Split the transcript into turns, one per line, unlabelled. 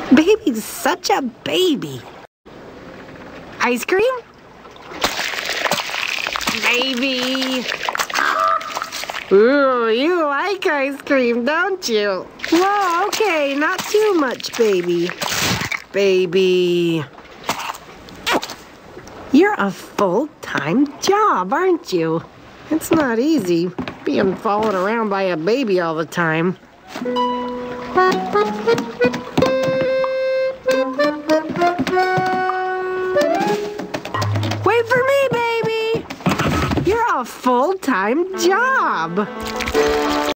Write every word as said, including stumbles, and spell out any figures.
Baby's such a baby. Ice cream? Baby. Ooh, you like ice cream, don't you? Whoa, okay, not too much, baby. Baby. You're a full-time job, aren't you? It's not easy being followed around by a baby all the time. Wait for me, baby! You're a full-time job.